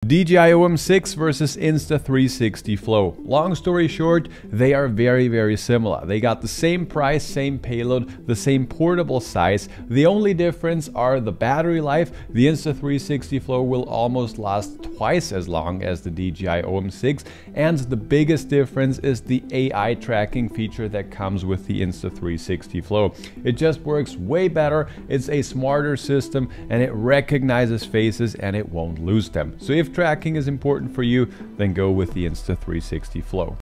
DJI OM6 versus Insta360 Flow. Long story short, they are very similar. They got the same price, same payload, the same portable size. The only difference are the battery life. The Insta360 Flow will almost last twice as long as the DJI OM6, and the biggest difference is the AI tracking feature that comes with the Insta360 Flow. It just works way better, it's a smarter system, and it recognizes faces and it won't lose them. So if tracking is important for you, then go with the Insta360 Flow.